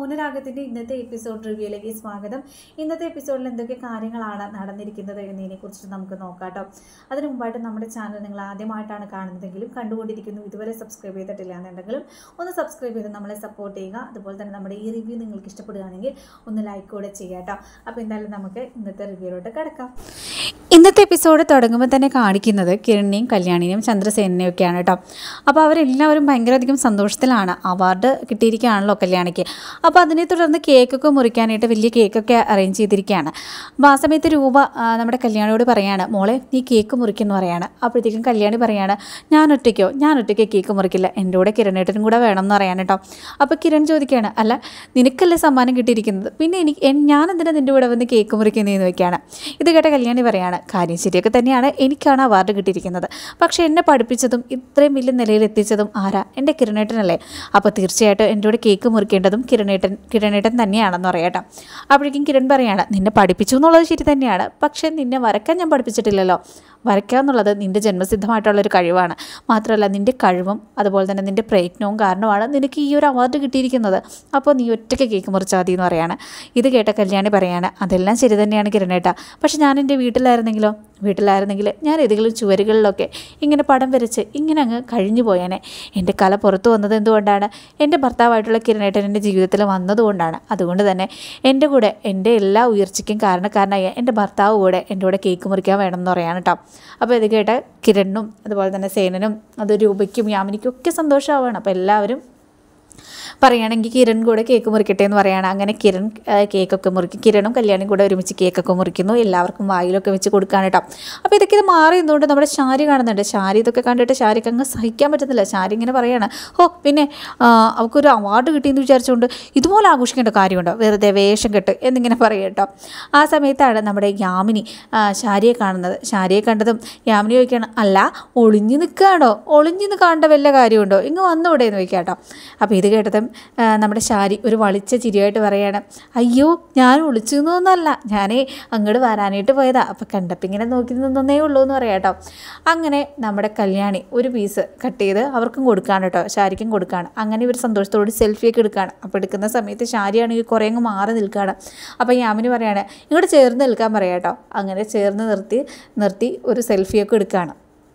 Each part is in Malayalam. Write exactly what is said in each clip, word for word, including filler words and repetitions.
മൗനരാഗത്തിൻ്റെ ഇന്നത്തെ എപ്പിസോഡ് റിവ്യൂയിലേക്ക് സ്വാഗതം. ഇന്നത്തെ എപ്പിസോഡിൽ എന്തൊക്കെ കാര്യങ്ങളാണ് നടന്നിരിക്കുന്നത് എന്നതിനെക്കുറിച്ച് നമുക്ക് നോക്കാം കേട്ടോ. അതിന് മുമ്പായിട്ട് നമ്മുടെ ചാനൽ നിങ്ങൾ ആദ്യമായിട്ടാണ് കാണുന്നതെങ്കിലും കണ്ടുകൊണ്ടിരിക്കുന്നു, ഇതുവരെ സബ്സ്ക്രൈബ് ചെയ്തിട്ടില്ല എന്നുണ്ടെങ്കിലും ഒന്ന് സബ്സ്ക്രൈബ് ചെയ്ത് നമ്മളെ സപ്പോർട്ട് ചെയ്യുക. അതുപോലെ തന്നെ നമ്മുടെ ഈ റിവ്യൂ നിങ്ങൾക്ക് ഇഷ്ടപ്പെടുകയാണെങ്കിൽ ഒന്ന് ലൈക്ക് കൂടെ ചെയ്യുക കേട്ടോ. അപ്പോൾ എന്തായാലും നമുക്ക് ഇന്നത്തെ റിവ്യൂയിലോട്ട് കിടക്കാം. ഇന്നത്തെ എപ്പിസോഡ് തുടങ്ങുമ്പോൾ തന്നെ കാണിക്കുന്നത് കിരണിനെയും കല്യാണിനെയും ചന്ദ്രസേനനെയും ഒക്കെയാണ് കേട്ടോ. അപ്പോൾ അവരെല്ലാവരും ഭയങ്കരധികം സന്തോഷത്തിലാണ്. അവാർഡ് കിട്ടിയിരിക്കുകയാണല്ലോ കല്യാണിക്ക്. അപ്പോൾ അതിനെ തുടർന്ന് കേക്കൊക്കെ മുറിക്കാനായിട്ട് വലിയ കേക്കൊക്കെ അറേഞ്ച് ചെയ്തിരിക്കുകയാണ്. അപ്പോൾ ആ സമയത്ത് രൂപ നമ്മുടെ കല്യാണിയോട് പറയാണ്, മോളെ നീ കേക്ക് മുറിക്കുമെന്ന് പറയാണ്. അപ്പോഴത്തേക്കും കല്യാണി പറയാണ്, ഞാൻ ഒറ്റയ്ക്കോ ഞാൻ ഒറ്റയ്ക്ക് കേക്ക് മുറിക്കില്ല, എൻ്റെ കൂടെ കിരണേട്ടനും കൂടെ വേണം എന്ന് പറയാൻ കേട്ടോ. അപ്പോൾ കിരൺ ചോദിക്കുകയാണ്, അല്ല നിനക്കല്ലേ സമ്മാനം കിട്ടിയിരിക്കുന്നത്, പിന്നെ എനിക്ക് ഞാനെന്തിനാ നിൻ്റെ കൂടെ വന്ന് കേക്ക് മുറിക്കുന്നതെന്ന് വയ്ക്കുകയാണ്. ഇത് കേട്ട കല്യാണി പറയാണ്, കാര്യം ശരിയൊക്കെ തന്നെയാണ്, എനിക്കാണ് അവാർഡ് കിട്ടിയിരിക്കുന്നത്, പക്ഷേ എന്നെ പഠിപ്പിച്ചതും ഇത്രയും വലിയ നിലയിൽ എത്തിച്ചതും ആരാ, എൻ്റെ കിരണേട്ടനല്ലേ. അപ്പോൾ തീർച്ചയായിട്ടും എൻ്റെ കൂടെ കേക്ക് മുറിക്കേണ്ടതും കിരണേട്ടൻ കിരണേട്ടൻ തന്നെയാണെന്ന് പറയാട്ടോ. അപ്പോഴേക്കും കിരൺ പറയാണ്, നിന്നെ പഠിപ്പിച്ചു എന്നുള്ളത് ശരി തന്നെയാണ്, പക്ഷേ നിന്നെ വരയ്ക്കാൻ ഞാൻ പഠിപ്പിച്ചിട്ടില്ലല്ലോ. വരയ്ക്കുക എന്നുള്ളത് നിൻ്റെ ജന്മസിദ്ധമായിട്ടുള്ളൊരു കഴിവാണ്. മാത്രമല്ല നിൻ്റെ കഴിവും അതുപോലെ തന്നെ നിൻ്റെ പ്രയത്നവും കാരണമാണ് നിനക്ക് ഈ ഒരു അവാർഡ് കിട്ടിയിരിക്കുന്നത്. അപ്പോൾ നീ ഒറ്റയ്ക്ക് കേക്ക് മുറിച്ചാൽ മതി എന്ന് പറയാണ്. ഇത് കേട്ട കല്യാണി പറയാണ്, അതെല്ലാം ശരി തന്നെയാണ് കിരണേട്ട, പക്ഷെ ഞാൻ എൻ്റെ വീട്ടിലായിരുന്നെങ്കിലോ വീട്ടിലായിരുന്നെങ്കിൽ ഞാൻ ഏതെങ്കിലും ചുവരുകളിലൊക്കെ ഇങ്ങനെ പടം വരച്ച് ഇങ്ങനെ അങ്ങ് കഴിഞ്ഞു പോയേനെ. എൻ്റെ കല പുറത്തു വന്നത് എന്തുകൊണ്ടാണ്, എൻ്റെ ഭർത്താവായിട്ടുള്ള കിരണേട്ടൻ എൻ്റെ ജീവിതത്തിൽ വന്നതുകൊണ്ടാണ്. അതുകൊണ്ട് തന്നെ എൻ്റെ കൂടെ എൻ്റെ എല്ലാ ഉയർച്ചയ്ക്കും കാരണക്കാരനായ എൻ്റെ ഭർത്താവ് കൂടെ എൻ്റെ കൂടെ കേക്ക് മുറിക്കാൻ വേണമെന്ന് പറയാണ് കേട്ടോ. അപ്പോൾ ഇത് കേട്ട കിരണിനും അതുപോലെ തന്നെ സേനനും അത് രൂപയ്ക്കും യാമിനിക്കും ഒക്കെ സന്തോഷമാവുകയാണ്. അപ്പോൾ എല്ലാവരും പറയുകയാണെങ്കിൽ കിരൺ കൂടെ കേക്ക് മുറിക്കട്ടെ എന്ന് പറയുകയാണ്. അങ്ങനെ കിരൺ കേക്കൊക്കെ മുറിക്കും. കിരണും കല്യാണിയും കൂടെ ഒരുമിച്ച് കേക്കൊക്കെ മുറിക്കുന്നു. എല്ലാവർക്കും വായിലൊക്കെ വെച്ച് കൊടുക്കാൻ കേട്ടോ. അപ്പോൾ ഇതൊക്കെ ഇത് മാറി എന്തുകൊണ്ട് നമ്മുടെ ശാരി കാണുന്നുണ്ട്. ശാരി ഇതൊക്കെ കണ്ടിട്ട് ശാരിക്ക് അങ്ങ് സഹിക്കാൻ പറ്റുന്നില്ല. ശാരി ഇങ്ങനെ പറയുകയാണ്, ഓ പിന്നെ അവൾക്കൊരു അവാർഡ് കിട്ടിയെന്ന് വിചാരിച്ചുകൊണ്ട് ഇതുപോലെ ആഘോഷിക്കേണ്ട കാര്യമുണ്ടോ, വെറുതെ വേഷം കെട്ട് എന്നിങ്ങനെ പറയും കേട്ടോ. ആ സമയത്താണ് നമ്മുടെ യാമിനി ശാരിയെ കാണുന്നത്. ശാരിയെ കണ്ടതും യാമിനി ചോദിക്കുകയാണ്, അല്ല ഒളിഞ്ഞു നിൽക്കുകയാണോ, ഒളിഞ്ഞു നിന്ന് കാണേണ്ട വല്ല കാര്യമുണ്ടോ, ഇങ്ങ് വന്നൂടെ എന്ന് ചോദിക്കാം കേട്ടോ. അപ്പോൾ ഇത് കേട്ടതും നമ്മുടെ ശാരി ഒരു വളിച്ച ചിരിയായിട്ട് പറയാണ്, അയ്യോ ഞാൻ ഒളിച്ചു നിന്നൊന്നല്ല, ഞാൻ അങ്ങോട്ട് വരാനായിട്ട് പോയതാ, അപ്പോൾ കണ്ടപ്പോൾ ഇങ്ങനെ നോക്കി നിന്നേ ഉള്ളൂ എന്ന് പറയാം കേട്ടോ. അങ്ങനെ നമ്മുടെ കല്യാണി ഒരു പീസ് കട്ട് ചെയ്ത് അവർക്കും കൊടുക്കുകയാണ് കേട്ടോ, ശാരിക്കും കൊടുക്കുകയാണ്. അങ്ങനെ ഇവർ സന്തോഷത്തോട് സെൽഫിയൊക്കെ എടുക്കുകയാണ്. അപ്പോൾ എടുക്കുന്ന സമയത്ത് ശാരിയാണെങ്കിൽ കുറേ അങ്ങ് മാറി നിൽക്കുകയാണ്. അപ്പോൾ യാമിനി പറയാണ്, ഇങ്ങോട്ട് ചേർന്ന് നിൽക്കാൻ പറയാം കേട്ടോ. അങ്ങനെ ചേർന്ന് നിർത്തി നിർത്തി ഒരു സെൽഫിയൊക്കെ എടുക്കുകയാണ്.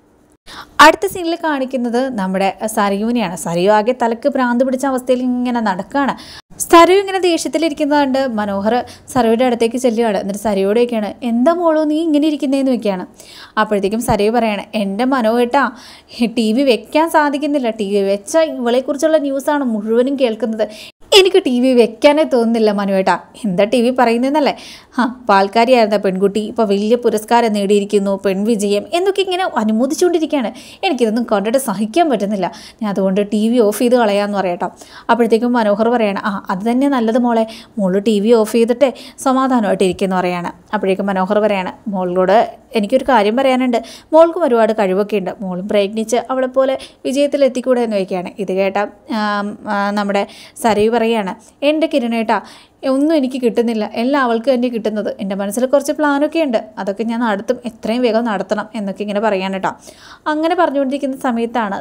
അടുത്ത സീനിൽ കാണിക്കുന്നത് നമ്മുടെ സരയുവിനെയാണ്. സരയു ആകെ തലക്ക് ഭ്രാന്ത് പിടിച്ച അവസ്ഥയിൽ ഇങ്ങനെ നടക്കുകയാണ്. സരയു ഇങ്ങനെ ദേഷ്യത്തിലിരിക്കുന്നത് കണ്ട് മനോഹർ സരയുടെ അടുത്തേക്ക് ചെല്ലുകയാണ്. എന്നിട്ട് സരയോടെയൊക്കെയാണ്, എന്താ മോളോ നീ ഇങ്ങനെ ഇരിക്കുന്നതെന്ന് വെക്കുകയാണ്. അപ്പോഴത്തേക്കും സരയു പറയാണ്, എൻ്റെ മനോഹേട്ടാ ടി വി വെക്കാൻ സാധിക്കുന്നില്ല, ടി വി വെച്ചാൽ ഇവളെക്കുറിച്ചുള്ള ന്യൂസാണ് മുഴുവനും കേൾക്കുന്നത്, എനിക്ക് ടി വി വെക്കാനേ തോന്നുന്നില്ല മനുവേട്ടാ. എന്താ ടി വി പറയുന്നതെന്നല്ലേ, ആ പാൽക്കാരിയായിരുന്ന പെൺകുട്ടി ഇപ്പോൾ വലിയ പുരസ്കാരം നേടിയിരിക്കുന്നു, പെൺവിജയം എന്നൊക്കെ ഇങ്ങനെ അനുമോദിച്ചുകൊണ്ടിരിക്കുകയാണ്. എനിക്കിതൊന്നും കണ്ടിട്ട് സഹിക്കാൻ പറ്റുന്നില്ല, ഞാൻ അതുകൊണ്ട് ടി വി ഓഫ് ചെയ്ത് കളയാമെന്ന് പറയാട്ടോ. അപ്പോഴത്തേക്കും മനോഹർ പറയാണ്, ആ അത് തന്നെ നല്ലത് മോളെ, മോള് ടി വി ഓഫ് ചെയ്തിട്ടേ സമാധാനമായിട്ട് ഇരിക്കുമെന്ന് പറയാണ്. അപ്പോഴേക്കും മനോഹർ പറയാണ്, മോളോട് എനിക്കൊരു കാര്യം പറയാനുണ്ട്, മോൾക്കും ഒരുപാട് കഴിവൊക്കെ ഉണ്ട്, മോളും പ്രയത്നിച്ച് അവളെപ്പോലെ വിജയത്തിലെത്തിക്കൂടെ എന്ന് വയ്ക്കുകയാണ്. ഇത് കേട്ട നമ്മുടെ സരയു പറയാണ്, എൻ്റെ കിരണേട്ടാ ഒന്നും എനിക്ക് കിട്ടുന്നില്ല, എല്ലാം അവൾക്ക് തന്നെ കിട്ടുന്നത്, എൻ്റെ മനസ്സിൽ കുറച്ച് പ്ലാനൊക്കെ ഉണ്ട്, അതൊക്കെ ഞാൻ നടത്തും, എത്രയും വേഗം നടത്തണം എന്നൊക്കെ ഇങ്ങനെ പറയാൻ കേട്ടോ. അങ്ങനെ പറഞ്ഞുകൊണ്ടിരിക്കുന്ന സമയത്താണ്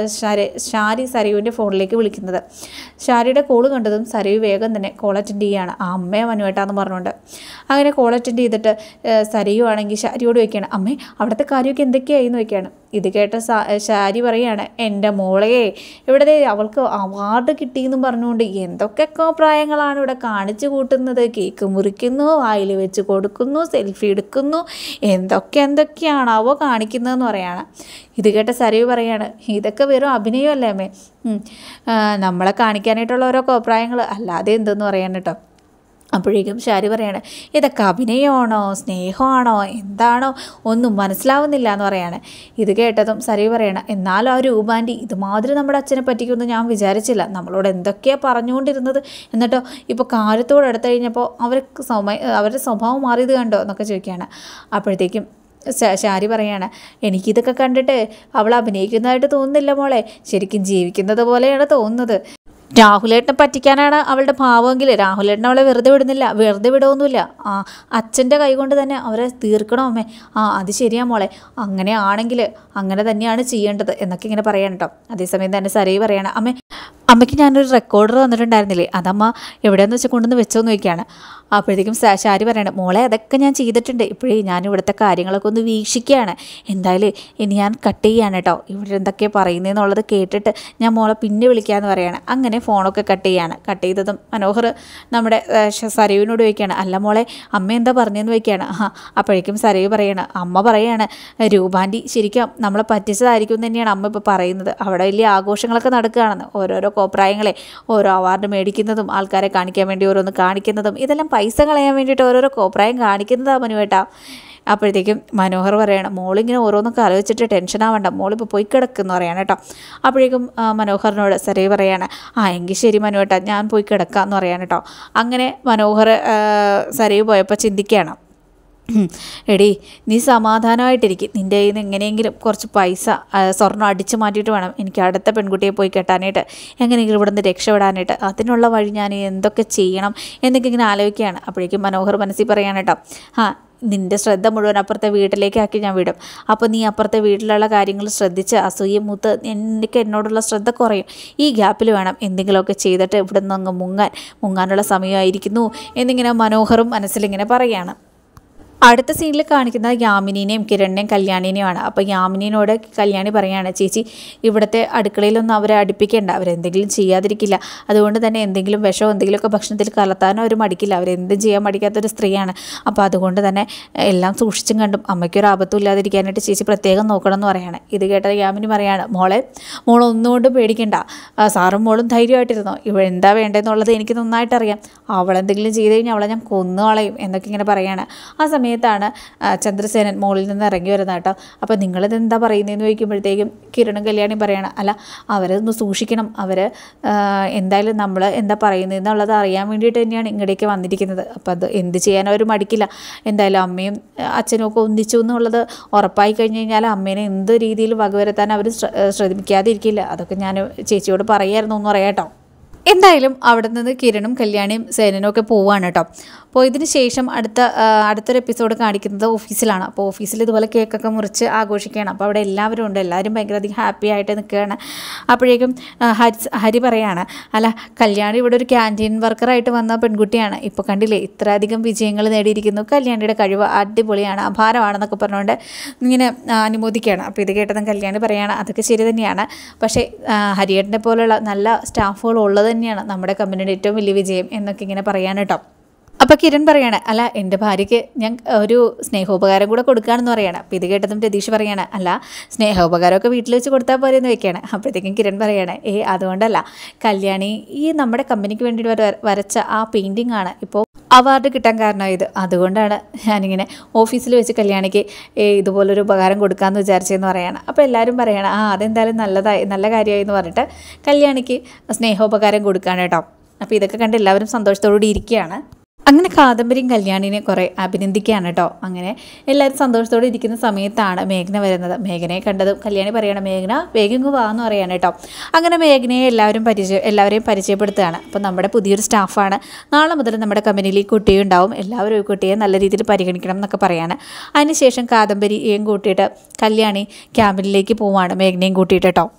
ശാരി സരയുവിൻ്റെ ഫോണിലേക്ക് വിളിക്കുന്നത്. ശാരിയുടെ കോള് കണ്ടതും സരയു വേഗം തന്നെ കോൾ അറ്റൻഡ് ചെയ്യുകയാണ്. ആ അമ്മയെ മനുവേട്ടാന്ന് പറഞ്ഞുകൊണ്ട് അങ്ങനെ കോൾ അറ്റൻഡ് ചെയ്തിട്ട് സരയു ആണെങ്കിൽ ശാരിയോട് വയ്ക്കുകയാണ്, അമ്മേ അവിടുത്തെ കാര്യമൊക്കെ എന്തൊക്കെയായി എന്ന് വയ്ക്കുകയാണ്. ഇത് കേട്ട ശാരി പറയുകയാണ്, എൻ്റെ മോളെ ഇവിടെ അവൾക്ക് അവാർഡ് കിട്ടിയെന്നും പറഞ്ഞുകൊണ്ട് എന്തൊക്കെ അഭിപ്രായങ്ങളാണ് ഇവിടെ കാണിച്ചു കൂട്ടുന്നത്, കേക്ക് മുറിക്കുന്നു, വായിൽ വെച്ച് കൊടുക്കുന്നു, സെൽഫി എടുക്കുന്നു, എന്തൊക്കെ എന്തൊക്കെയാണാവോ കാണിക്കുന്നതെന്ന് പറയാണ്. ഇത് കേട്ട സരയു പറയാണ്, ഇതൊക്കെ വെറും അഭിനയമല്ലേ അമ്മേ, നമ്മളെ കാണിക്കാനായിട്ടുള്ള ഓരോ അഭിപ്രായങ്ങൾ അല്ലാതെ എന്തെന്ന് പറയാൻ കേട്ടോ. അപ്പോഴേക്കും ശാരി പറയാണ്, ഇതൊക്കെ അഭിനയമാണോ സ്നേഹമാണോ എന്താണോ ഒന്നും മനസ്സിലാവുന്നില്ല എന്ന് പറയാണ്. ഇത് കേട്ടതും സരയു പറയണം, എന്നാലും ആ രൂപാൻറ്റി ഇതുമാതിരി നമ്മുടെ അച്ഛനെ പറ്റിക്കൊന്നും ഞാൻ വിചാരിച്ചില്ല, നമ്മളോട് എന്തൊക്കെയാണ് പറഞ്ഞുകൊണ്ടിരുന്നത്, എന്നിട്ടോ ഇപ്പോൾ കാര്യത്തോട് എടുത്തു കഴിഞ്ഞപ്പോൾ അവർക്ക് സമയ അവരുടെ സ്വഭാവം മാറിയത് കണ്ടോ എന്നൊക്കെ ചോദിക്കുകയാണ്. അപ്പോഴത്തേക്കും ശാരി പറയാണ്, എനിക്കിതൊക്കെ കണ്ടിട്ട് അവൾ അഭിനയിക്കുന്നതായിട്ട് തോന്നുന്നില്ല മോളെ, ശരിക്കും ജീവിക്കുന്നത് പോലെയാണ് തോന്നുന്നത്. രാഹുലേട്ടനെ പറ്റിക്കാനാണ് അവളുടെ ഭാവമെങ്കിൽ രാഹുലേട്ടൻ അവളെ വെറുതെ വിടുന്നില്ല, വെറുതെ വിടുമൊന്നുമില്ല, ആ അച്ഛൻ്റെ കൈ കൊണ്ട് തന്നെ അവരെ തീർക്കണോ അമ്മേ, ആ അത് ശരിയാ മോളെ, അങ്ങനെ ആണെങ്കിൽ അങ്ങനെ തന്നെയാണ് ചെയ്യേണ്ടത് എന്നൊക്കെ ഇങ്ങനെ പറയാൻ കേട്ടോ. അതേസമയം തന്നെ സരയു പറയണം, അമ്മേ അമ്മയ്ക്ക് ഞാനൊരു റെക്കോർഡർ തന്നിട്ടുണ്ടായിരുന്നില്ലേ, അതമ്മ എവിടെയെന്ന് വെച്ചാൽ കൊണ്ടുവന്ന് വെച്ചോന്ന് ചോദിക്കുകയാണ്. അപ്പോഴത്തേക്കും ശാരി പറയണം, മോളെ അതൊക്കെ ഞാൻ ചെയ്തിട്ടുണ്ട്, ഇപ്പോഴേ ഞാൻ ഇവിടുത്തെ കാര്യങ്ങളൊക്കെ ഒന്ന് വീക്ഷിക്കുകയാണ്, എന്തായാലും ഇനി ഞാൻ കട്ട് ചെയ്യാണ് കേട്ടോ, ഇവിടെ എന്തൊക്കെയാണ് പറയുന്നതെന്നുള്ളത് കേട്ടിട്ട് ഞാൻ മോളെ പിന്നെ വിളിക്കാമെന്ന് പറയുകയാണ്. അങ്ങനെ ഫോണൊക്കെ കട്ട് ചെയ്യാണ്. കട്ട് ചെയ്തതും മനോഹർ നമ്മുടെ സരയുവിനോട് ചോദിക്കുകയാണ്, അല്ല മോളെ അമ്മ എന്താ പറഞ്ഞതെന്ന് ചോദിക്കുകയാണ്. ആ അപ്പോഴേക്കും സരയു പറയാണ്, അമ്മ പറയാണ് രൂപാൻറ്റി ശരിക്കും നമ്മളെ പറ്റിച്ചതായിരിക്കും തന്നെയാണ് അമ്മ ഇപ്പോൾ പറയുന്നത്, അവിടെ വലിയ ആഘോഷങ്ങളൊക്കെ നടക്കുകയാണെന്ന്, ഓരോരോ കോപ്രായങ്ങളെ ഓരോ അവാർഡ് മേടിക്കുന്നതും ആൾക്കാരെ കാണിക്കാൻ വേണ്ടി ഓരോന്ന് കാണിക്കുന്നതും ഇതെല്ലാം പൈസ കളയാൻ വേണ്ടിയിട്ട് ഓരോരോ കോപ്രായം കാണിക്കുന്നതാണ് മനുവേട്ടാ. അപ്പോഴത്തേക്കും മനോഹർ പറയണം, മോളിങ്ങനെ ഓരോന്നൊക്കെ ആലോചിച്ചിട്ട് ടെൻഷനാവണ്ട, മോളിപ്പോൾ പോയി കിടക്കുമെന്ന് പറയാണ് കേട്ടോ. അപ്പോഴേക്കും മനോഹറിനോട് സരയു പറയാണ്, ആ എങ്കിൽ ശരി മനുവേട്ടാ ഞാൻ പോയി കിടക്കാമെന്ന് പറയാണ് കേട്ടോ. അങ്ങനെ മനോഹർ സരയു പോയപ്പോൾ ചിന്തിക്കുകയാണ്, എടീ നീ സമാധാനമായിട്ടിരിക്കും, നിൻ്റെ കയ്യിൽ നിന്ന് എങ്ങനെയെങ്കിലും കുറച്ച് പൈസ സ്വർണ്ണം അടിച്ചു മാറ്റിയിട്ട് വേണം എനിക്ക് അടുത്ത പെൺകുട്ടിയെ പോയി കെട്ടാനായിട്ട്, എങ്ങനെയെങ്കിലും ഇവിടെ നിന്ന് രക്ഷപ്പെടാനായിട്ട്, അതിനുള്ള വഴി ഞാൻ എന്തൊക്കെ ചെയ്യണം എന്നൊക്കെ ഇങ്ങനെ ആലോചിക്കുകയാണ്. അപ്പോഴേക്കും മനോഹർ മനസ്സിൽ പറയാണ് കേട്ടോ, ആ നിൻ്റെ ശ്രദ്ധ മുഴുവൻ അപ്പുറത്തെ വീട്ടിലേക്കാക്കി ഞാൻ വിടും, അപ്പോൾ നീ അപ്പുറത്തെ വീട്ടിലുള്ള കാര്യങ്ങൾ ശ്രദ്ധിച്ച് അസൂയ മൂത്ത് എനിക്ക് എന്നോടുള്ള ശ്രദ്ധ കുറയും, ഈ ഗ്യാപ്പിൽ വേണം എന്തെങ്കിലുമൊക്കെ ചെയ്തിട്ട് ഇവിടെ നിന്ന് അങ്ങ് മുങ്ങാൻ മുങ്ങാനുള്ള സമയമായിരിക്കുന്നു എന്നിങ്ങനെ മനോഹറും മനസ്സിലിങ്ങനെ പറയുകയാണ്. അടുത്ത സീനിൽ കാണിക്കുന്നത് യാമിനിനെയും കിരണിനെയും കല്യാണിനെയുമാണ്. അപ്പോൾ യാമിനിനോട് കല്യാണി പറയാണ്, ചേച്ചി ഇവിടുത്തെ അടുക്കളയിലൊന്നും അവരെ അടുപ്പിക്കേണ്ട, അവരെന്തെങ്കിലും ചെയ്യാതിരിക്കില്ല, അതുകൊണ്ട് തന്നെ എന്തെങ്കിലും വിഷമോ എന്തെങ്കിലുമൊക്കെ ഭക്ഷണത്തിൽ കലർത്താനോ അവർ മടിക്കില്ല, അവരെന്തും ചെയ്യാൻ മടിക്കാത്തൊരു സ്ത്രീയാണ്, അപ്പോൾ അതുകൊണ്ട് തന്നെ എല്ലാം സൂക്ഷിച്ചും കണ്ടും അമ്മയ്ക്കൊരു ആപത്തും ഇല്ലാതിരിക്കാനായിട്ട് ചേച്ചി പ്രത്യേകം നോക്കണം എന്ന് പറയാണ്. ഇത് കേട്ട യാമിനി പറയാണ്, മോളെ മോളൊന്നുകൊണ്ടും പേടിക്കണ്ട, സാറും മോളും ധൈര്യമായിട്ടിരുന്നോ, ഇവ എന്താ വേണ്ടതെന്നുള്ളത് എനിക്ക് നന്നായിട്ടറിയാം, അവളെന്തെങ്കിലും ചെയ്ത് കഴിഞ്ഞാൽ അവളെ ഞാൻ കൊന്നു കളയും എന്നൊക്കെ ഇങ്ങനെ പറയാണ്. ആ സമയത്ത് സമയത്താണ് ചന്ദ്രസേനൻ മോളിൽ നിന്ന് ഇറങ്ങി വരുന്നത് കേട്ടോ. അപ്പോൾ നിങ്ങളിത് എന്താ പറയുന്നതെന്ന് ചോദിക്കുമ്പോഴത്തേക്കും കിരണും കല്യാണി പറയണം, അല്ല അവരൊന്ന് സൂക്ഷിക്കണം, അവർ എന്തായാലും നമ്മൾ എന്താ പറയുന്നതെന്നുള്ളത് അറിയാൻ വേണ്ടിയിട്ട് തന്നെയാണ് ഇങ്ങോട്ടേക്ക് വന്നിരിക്കുന്നത്, അപ്പോൾ അത് എന്ത് ചെയ്യാൻ അവർ മടിക്കില്ല, എന്തായാലും അമ്മയും അച്ഛനും ഒക്കെ ഒന്നിച്ചു എന്നുള്ളത് ഉറപ്പായി കഴിഞ്ഞ് കഴിഞ്ഞാൽ അമ്മേനെ എന്ത് രീതിയിൽ വകവരുത്താൻ അവർ ശ്രമിക്കാതിരിക്കില്ല, അതൊക്കെ ഞാൻ ചേച്ചിയോട് പറയായിരുന്നു എന്ന് പറയാം കേട്ടോ. എന്തായാലും അവിടെ നിന്ന് കിരണും കല്യാണിയും സേനനും ഒക്കെ പോവുകയാണ് കേട്ടോ. പോയതിന് ശേഷം അടുത്ത അടുത്തൊരു എപ്പിസോഡ് കാണിക്കുന്നത് ഓഫീസിലാണ്. അപ്പോൾ ഓഫീസിൽ ഇതുപോലെ കേക്കൊക്കെ മുറിച്ച് ആഘോഷിക്കുകയാണ്. അപ്പോൾ അവിടെ എല്ലാവരും ഉണ്ട്, എല്ലാവരും ഭയങ്കര അധികം ഹാപ്പി ആയിട്ട് നിൽക്കുകയാണ്. അപ്പോഴേക്കും ഹരി ഹരി പറയാണ്, അല്ല കല്യാണി ഇവിടെ ഒരു ക്യാൻറ്റീൻ വർക്കറായിട്ട് വന്ന പെൺകുട്ടിയാണ്, ഇപ്പോൾ കണ്ടില്ലേ ഇത്ര അധികം വിജയങ്ങൾ നേടിയിരിക്കുന്നു, കല്യാണിയുടെ കഴിവ് അടിപൊളിയാണ്, അപാരമാണെന്നൊക്കെ പറഞ്ഞുകൊണ്ട് ഇങ്ങനെ അനുമോദിക്കുകയാണ്. അപ്പോൾ ഇത് കേട്ടതും കല്യാണി പറയാണ്, അതൊക്കെ ശരി തന്നെയാണ്, പക്ഷേ ഹരിയേട്ടനെ പോലുള്ള നല്ല സ്റ്റാഫുകൾ ഉള്ളത് തന്നെയാണ് നമ്മുടെ കമ്പനിയുടെ ഏറ്റവും വലിയ വിജയം എന്നൊക്കെ ഇങ്ങനെ പറയാൻ കേട്ടോ. അപ്പോൾ കിരൺ പറയാണ്, അല്ല എൻ്റെ ഭാര്യയ്ക്ക് ഞാൻ ഒരു സ്നേഹോപകാരം കൂടെ കൊടുക്കുകയാണെന്ന് പറയാണ്. അപ്പോൾ ഇത് കേട്ടതും രതീഷ് പറയാണ്, അല്ല സ്നേഹോപകാരമൊക്കെ വീട്ടിൽ വെച്ച് കൊടുത്താൽ പോരെയെന്ന് വെക്കുകയാണ്. അപ്പോഴത്തേക്കും കിരൺ പറയാണ്, ഏ അതുകൊണ്ടല്ല, കല്യാണി ഈ നമ്മുടെ കമ്പനിക്ക് വേണ്ടിയിട്ട് വരച്ച ആ പെയിൻറ്റിംഗ് ആണ് ഇപ്പോൾ അവാർഡ് കിട്ടാൻ കാരണമായത്, അതുകൊണ്ടാണ് ഞാനിങ്ങനെ ഓഫീസിൽ വെച്ച് കല്യാണിക്ക് ഇതുപോലൊരു ഉപകാരം കൊടുക്കാമെന്ന് വിചാരിച്ചതെന്ന് പറയാണ്. അപ്പോൾ എല്ലാവരും പറയണം, ആ അതെന്തായാലും നല്ലതായി നല്ല കാര്യമായി എന്ന് പറഞ്ഞിട്ട് കല്യാണിക്ക് സ്നേഹോപകാരം കൊടുക്കുകയാണ് കേട്ടോ. അപ്പോൾ ഇതൊക്കെ കണ്ട് എല്ലാവരും സന്തോഷത്തോടുകൂടി ഇരിക്കുകയാണ്. അങ്ങനെ കാദംബരിയും കല്യാണിനെ കുറേ അഭിനന്ദിക്കുകയാണ് കേട്ടോ. അങ്ങനെ എല്ലാവരും സന്തോഷത്തോടെ ഇരിക്കുന്ന സമയത്താണ് മേഘന വരുന്നത്. മേഘനയെ കണ്ടതും കല്യാണി പറയണം, മേഘന വേഗം വാ എന്ന് പറയാണ് കേട്ടോ. അങ്ങനെ മേഘനയെ എല്ലാവരും പരിചയം എല്ലാവരെയും പരിചയപ്പെടുത്തുകയാണ്. അപ്പോൾ നമ്മുടെ പുതിയൊരു സ്റ്റാഫാണ്, നാളെ മുതൽ നമ്മുടെ കമ്പനിയിൽ ഈ കുട്ടിയും ഉണ്ടാവും, എല്ലാവരും ഈ കുട്ടിയെ നല്ല രീതിയിൽ പരിഗണിക്കണം എന്നൊക്കെ പറയാണ്. അതിനുശേഷം കാദംബരിയെയും കൂട്ടിയിട്ട് കല്യാണി ക്യാമ്പിലേക്ക് പോവാണ്, മേഘനയും കൂട്ടിയിട്ട് കേട്ടോ.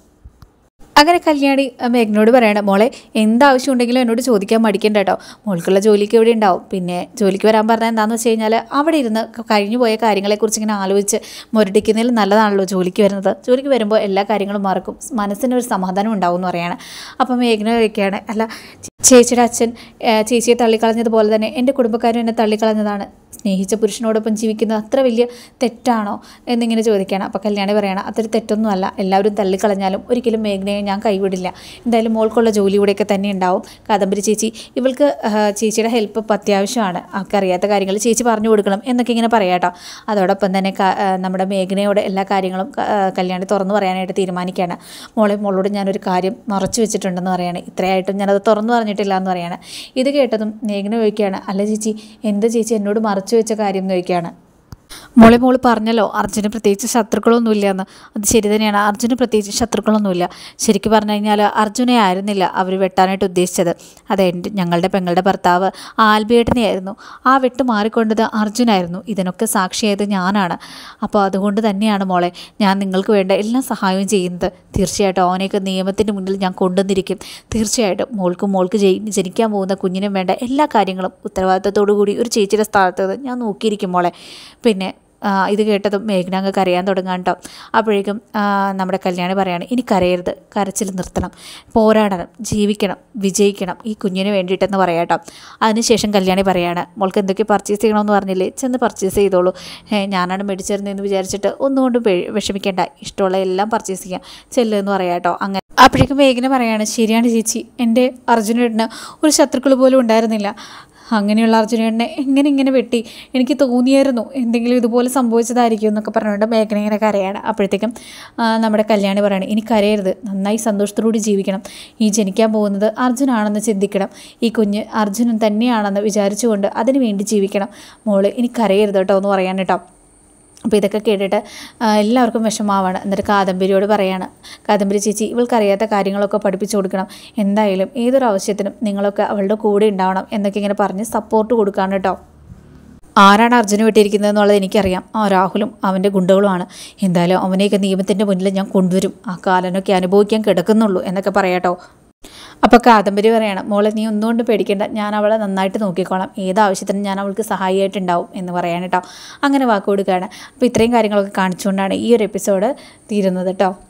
അങ്ങനെ കല്യാണി മേഘനോട് പറയണം, മോളെ എന്താവശ്യം ഉണ്ടെങ്കിലും എന്നോട് ചോദിക്കാൻ മടിക്കണ്ട കേട്ടോ, മോൾക്കുള്ള ജോലിക്ക് ഇവിടെ ഉണ്ടാവും, പിന്നെ ജോലിക്ക് വരാൻ പറഞ്ഞാൽ എന്താണെന്ന് വെച്ച് കഴിഞ്ഞാൽ അവിടെ ഇരുന്ന് കഴിഞ്ഞു പോയ കാര്യങ്ങളെക്കുറിച്ച് ഇങ്ങനെ ആലോചിച്ച് മുരടിക്കുന്നതിൽ നല്ലതാണല്ലോ ജോലിക്ക് വരുന്നത്, ജോലിക്ക് വരുമ്പോൾ എല്ലാ കാര്യങ്ങളും മറക്കും, മനസ്സിനൊരു സമാധാനം ഉണ്ടാവും എന്ന് പറയാണ്. അപ്പം മേഘന ചോദിക്കുകയാണ്, അല്ല ചേച്ചിയുടെ അച്ഛൻ ചേച്ചിയെ തള്ളിക്കളഞ്ഞതുപോലെ തന്നെ എൻ്റെ കുടുംബക്കാരും എന്നെ തള്ളിക്കളഞ്ഞതാണ്, സ്നേഹിച്ച പുരുഷനോടൊപ്പം ജീവിക്കുന്നത് അത്ര വലിയ തെറ്റാണോ എന്നിങ്ങനെ ചോദിക്കുകയാണ്. അപ്പോൾ കല്യാണി പറയണം, അതൊരു തെറ്റൊന്നുമല്ല, എല്ലാവരും തള്ളിക്കളഞ്ഞാലും ഒരിക്കലും മേഘനയെ ഞാൻ കൈവിടില്ല, എന്തായാലും മോൾക്കുള്ള ജോലി കൂടെയൊക്കെ തന്നെ ഉണ്ടാവും. കാദംബരി ചേച്ചി ഇവൾക്ക് ചേച്ചിയുടെ ഹെൽപ്പ് ഇപ്പം അത്യാവശ്യമാണ്, അവൾക്കറിയാത്ത കാര്യങ്ങൾ ചേച്ചി പറഞ്ഞു കൊടുക്കണം എന്നൊക്കെ ഇങ്ങനെ പറയാം കേട്ടോ. അതോടൊപ്പം തന്നെ നമ്മുടെ മേഘനയോട് എല്ലാ കാര്യങ്ങളും കല്യാണി തുറന്നു പറയാനായിട്ട് തീരുമാനിക്കുകയാണ്. മോളെ മോളോട് ഞാനൊരു കാര്യം മറച്ചു വെച്ചിട്ടുണ്ടെന്ന് പറയാണ്, ഇത്രയായിട്ടും ഞാനത് തുറന്നു പറഞ്ഞിട്ടില്ല എന്ന് പറയാണ്. ഇത് കേട്ടതും മേഘന ചോദിക്കുകയാണ്, അല്ല ചേച്ചി എന്താ ചേച്ചി എന്നോട് മറച്ചു വെച്ച കാര്യം എന്ന് ചോദിക്കുകയാണ്. മോളെ മോള് പറഞ്ഞല്ലോ അർജുന് പ്രത്യേകിച്ച് ശത്രുക്കളൊന്നുമില്ല എന്ന്. അത് ശരി തന്നെയാണ്, അർജുന് പ്രത്യേകിച്ച് ശത്രുക്കളൊന്നുമില്ല. ശരിക്കും പറഞ്ഞു കഴിഞ്ഞാൽ അർജുനെ ആയിരുന്നില്ല അവർ വെട്ടാനായിട്ട് ഉദ്ദേശിച്ചത്. അത് എൻ്റെ ഞങ്ങളുടെ പെങ്ങളുടെ ഭർത്താവ് ആൽബിയേട്ടനെ ആയിരുന്നു. ആ വെട്ട് മാറിക്കൊണ്ടത് അർജുനായിരുന്നു. ഇതിനൊക്കെ സാക്ഷിയായത് ഞാനാണ്. അപ്പോൾ അതുകൊണ്ട് തന്നെയാണ് മോളെ ഞാൻ നിങ്ങൾക്ക് വേണ്ട എല്ലാ സഹായവും ചെയ്യുന്നത്. തീർച്ചയായിട്ടും അവനെയൊക്കെ നിയമത്തിൻ്റെ മുന്നിൽ ഞാൻ കൊണ്ടുവന്നിരിക്കും. തീർച്ചയായിട്ടും മോൾക്കും മോൾക്ക് ജനിക്കാൻ പോകുന്ന കുഞ്ഞിനും വേണ്ട എല്ലാ കാര്യങ്ങളും ഉത്തരവാദിത്തത്തോടു കൂടി ഒരു ചേച്ചിയുടെ സ്ഥാനത്ത് ഞാൻ നോക്കിയിരിക്കും മോളെ. പിന്നെ ഇത് കേട്ടതും മേഘ്ന അങ്ങ് കരയാൻ തുടങ്ങാൻ കേട്ടോ. അപ്പോഴേക്കും നമ്മുടെ കല്യാണി പറയാണ്, ഇനി കരയരുത്, കരച്ചിൽ നിർത്തണം, പോരാടണം, ജീവിക്കണം, വിജയിക്കണം ഈ കുഞ്ഞിന് വേണ്ടിയിട്ടെന്ന് പറയാം കേട്ടോ. അതിനുശേഷം കല്യാണി പറയാണ്, മോൾക്ക് എന്തൊക്കെ പർച്ചേസ് ചെയ്യണമെന്ന് പറഞ്ഞില്ലേ, ചെന്ന് പർച്ചേസ് ചെയ്തോളൂ. ഞാനാണ് മേടിച്ചിരുന്നതെന്ന് വിചാരിച്ചിട്ട് ഒന്നുകൊണ്ടും വിഷമിക്കേണ്ട, ഇഷ്ടമുള്ള എല്ലാം പർച്ചേസ് ചെയ്യാം, ചെല്ലുമെന്ന് പറയാം കേട്ടോ. അങ്ങനെ അപ്പോഴേക്കും മേഘ്ന പറയാണ്, ശരിയാണ് ചേച്ചി, എൻ്റെ അർജുനേട്ടന് ഒരു ശത്രുക്കൾ പോലും ഉണ്ടായിരുന്നില്ല. അങ്ങനെയുള്ള അർജുനേട്ടനെ എങ്ങനെ ഇങ്ങനെ വെട്ടി, എനിക്ക് തോന്നിയായിരുന്നു എന്തെങ്കിലും ഇതുപോലെ സംഭവിച്ചതായിരിക്കും എന്നൊക്കെ പറഞ്ഞുകൊണ്ട് മേഘന ഇങ്ങനെ കരയാണ്. അപ്പോഴത്തേക്കും നമ്മുടെ കല്യാണി പറയാണ്, ഇനി കരയരുത്, നന്നായി സന്തോഷത്തോടുകൂടി ജീവിക്കണം. ഈ ജനിക്കാൻ പോകുന്നത് അർജുനാണെന്ന് ചിന്തിക്കണം. ഈ കുഞ്ഞ് അർജുനൻ തന്നെയാണെന്ന് വിചാരിച്ചുകൊണ്ട് അതിനു വേണ്ടി ജീവിക്കണം. മോള് ഇനി കരയരുത് കേട്ടോ എന്ന് പറയാൻ കേട്ടോ. അപ്പോൾ ഇതൊക്കെ കേട്ടിട്ട് എല്ലാവർക്കും വിഷമാവാണ്. എന്നിട്ട് കാദംബരിയോട് പറയാണ്, കാദംബരി ചേച്ചി ഇവൾക്കറിയാത്ത കാര്യങ്ങളൊക്കെ പഠിപ്പിച്ചു കൊടുക്കണം, എന്തായാലും ഏതൊരു ആവശ്യത്തിനും നിങ്ങളൊക്കെ അവളുടെ കൂടെ ഉണ്ടാവണം എന്നൊക്കെ ഇങ്ങനെ പറഞ്ഞ് സപ്പോർട്ട് കൊടുക്കാണ് കേട്ടോ. ആരാണ് അർജുന വെട്ടിയിരിക്കുന്നത് എന്നുള്ളത് എനിക്കറിയാം, ആ രാഹുലും അവൻ്റെ ഗുണ്ടകളുമാണ്. എന്തായാലും അവനെയൊക്കെ നിയമത്തിൻ്റെ മുന്നിൽ ഞാൻ കൊണ്ടുവരും, ആ കാലനൊക്കെ അനുഭവിക്കാൻ കിടക്കുന്നുള്ളൂ എന്നൊക്കെ പറയാട്ടോ. അപ്പോൾ കാദംബരി പറയണം, മോളെ നീ ഒന്നുകൊണ്ട് പേടിക്കേണ്ട, ഞാൻ അവളെ നന്നായിട്ട് നോക്കിക്കോളാം, ഏതാവശ്യത്തിനും ഞാൻ അവൾക്ക് സഹായിയായിട്ടുണ്ടാവും എന്ന് പറയാൻ കേട്ടോ. അങ്ങനെ വാക്ക് കൊടുക്കുകയാണ്. അപ്പോൾ ഇത്രയും കാര്യങ്ങളൊക്കെ കാണിച്ചുകൊണ്ടാണ് ഈ ഒരു എപ്പിസോഡ് തീരുന്നത് കേട്ടോ.